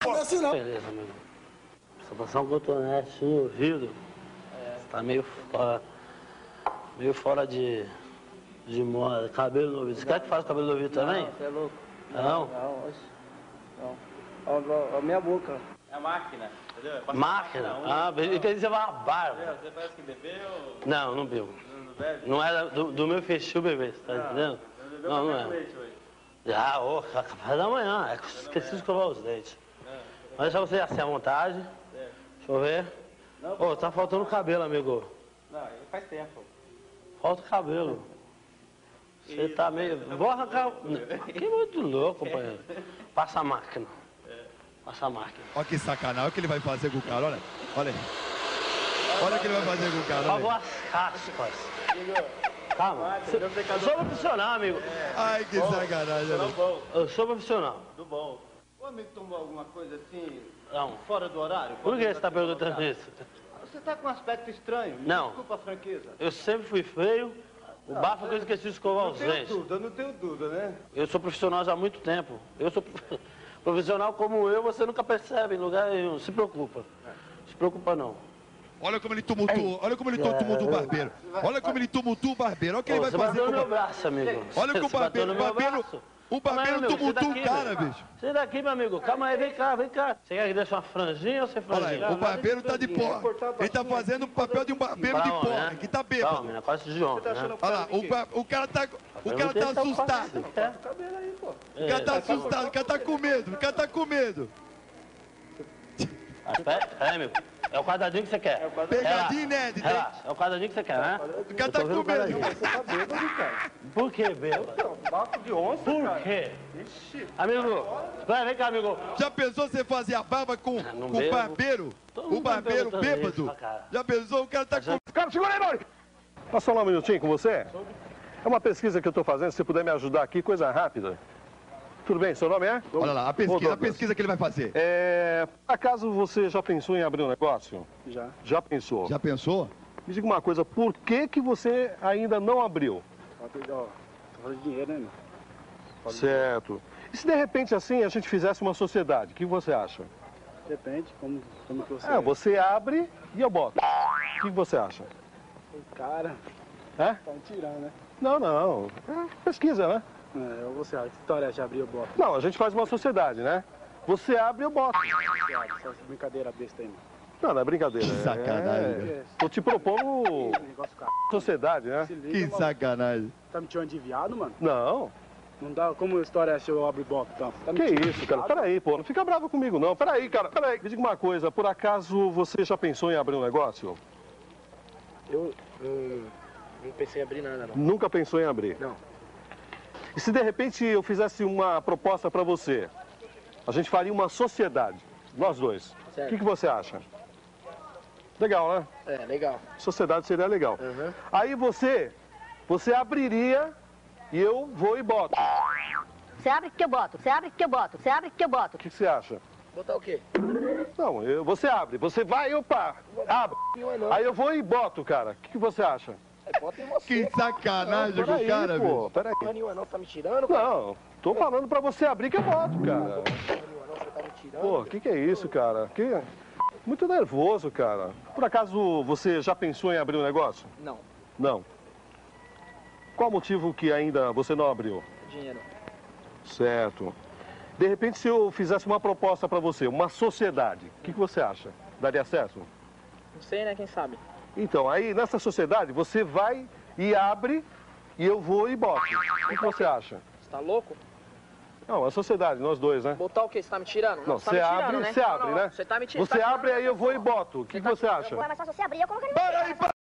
Não é assim não. Beleza, amigo. Precisa passar um cotonete no ouvido. Tá meio fora de moda. Cabelo no ouvido. Você quer que faça cabelo no ouvido também? Não, você é louco. Não? Não. Ó, minha boca. É a máquina, entendeu? Máquina? Entendi, você vai uma barba. Você parece que bebeu ou Não, não bebo. não bebe? Não era do meu feitio beber, você tá entendendo? Não é. Leite hoje. Café da manhã. É que esqueci de escovar os dentes. Mas deixa você assim à vontade. Deixa eu ver. Ô, tá faltando cabelo, amigo. Não, faz tempo. Falta cabelo. Você tá meio... Vou arrancar... Que muito louco, companheiro. Passa a máquina. Passa a máquina. Olha que sacanagem, olha o que ele vai fazer com o cara, olha. Olha aí. Olha o que ele vai fazer com o cara, Por favor, olha as caspas. Calma. Eu sou profissional, amigo. Ai, que sacanagem, olha aí. Eu sou profissional. Do bom. O amigo tomou alguma coisa assim, Não. fora do horário? Por que você tá perguntando isso? Você tá com um aspecto estranho. Não. Desculpa a franqueza. Eu sempre fui feio. O bafo é que eu esqueci de escovar os dentes. Não tenho dúvida, né? Eu sou profissional já há muito tempo. Eu sou profissional como eu, você nunca percebe em lugar nenhum. Se preocupa. Se preocupa não. Olha como ele tumultua, olha como ele tumultua o barbeiro. Olha como ele tumultua o barbeiro, olha o que ele vai Você fazer bateu com no meu braço, amigo. Olha que o Você bateu no meu barbeiro braço. tumultua Calma aí, o cara, bicho. Sai daqui, meu amigo. Calma aí, vem cá, vem cá. Você quer que deixe uma franjinha ou sem Olha franjinha? aí, o barbeiro tá de porra. Ele tá fazendo o papel de um barbeiro de porra, que tá bêbado. Calma, negócio de ontem, né? Olha lá, o cara tá assustado. O cara tá assustado, o cara tá com medo, o cara tá com medo. Pera aí, amigo. É o quadradinho que você quer. Pegadinha inédita, hein? Relaxa, é o quadradinho que você quer, né? O cara tá com medo. Você tá bêbado, cara. Por que, bêbado? Bafo de onça, Por cara. quê? Amigo, vem cá, amigo. Já pensou você fazer a barba com o bebo. barbeiro? Todo O mundo tá barbeiro perguntando bêbado? isso, cara. Já pensou? O cara tá com... Cara, segura aí, Mauri! Posso falar um minutinho com você? É uma pesquisa que eu estou fazendo, se você puder me ajudar aqui, coisa rápida. Tudo bem, seu nome é? Olha lá, a pesquisa que ele vai fazer. Acaso você já pensou em abrir um negócio? Já. Já pensou? Já pensou? Me diga uma coisa, por que você ainda não abriu? Tô falando de dinheiro, né, meu? Certo. E se de repente assim a gente fizesse uma sociedade, o que você acha? Depende, como que você... Você abre e eu boto. O que você acha? Cara, É? tá me tirando, né? Não. É pesquisa, né? Eu vou ser, que história de abrir eu boto. Não, a gente faz uma sociedade, né? Você abre e eu boto. Só essa brincadeira besta aí, mano. Não é brincadeira. Que sacanagem, velho. Tô te propondo Negócio cara. sociedade, né? Se liga, Que mano. sacanagem. Tá me tirando de viado, mano? Não. Não dá, como a história é se eu abro e boto, então? Tá me Que tirando isso, de cara? viado? Peraí, pô. Não fica bravo comigo, não. Peraí, cara. Peraí. Me diga uma coisa. Por acaso você já pensou em abrir um negócio? Eu não pensei em abrir nada, não. Nunca pensou em abrir? Não. E se de repente eu fizesse uma proposta pra você? A gente faria uma sociedade. Nós dois. Certo. O que você acha? Legal, né? É, legal. Sociedade seria legal. Uhum. Aí você abriria e eu vou e boto. Você abre que eu boto, você abre que eu boto, você abre que eu boto. O que você acha? Botar o quê? Não, você abre. Você vai e eu pá. Abre. Aí eu vou e boto, cara. O que você acha? Bota em você. Que sacanagem com o Peraí, cara, pô. bicho. Peraí. Não é nenhuma não, tá me tirando, cara? Não, tô falando pra você abrir que eu boto, cara. Não é nenhuma não, você tá me tirando. Pô, que é isso, cara? Muito nervoso, cara. Por acaso você já pensou em abrir um negócio? Não, Não. Qual o motivo que ainda você não abriu? dinheiro. Certo. De repente, se eu fizesse uma proposta pra você, uma sociedade, o que você acha? Daria certo? Não sei, né, quem sabe? Então, aí nessa sociedade, você vai e abre e eu vou e boto. O que você acha? Você tá louco? Não, a sociedade, nós dois, né? Botar o quê? Você tá me tirando? Não, você tá você me abre, tirando, né? você abre, né? Você tá me tirando. Você abre aí eu vou e boto. O que você acha? Mas só se você abrir, eu colocaria. Para aí,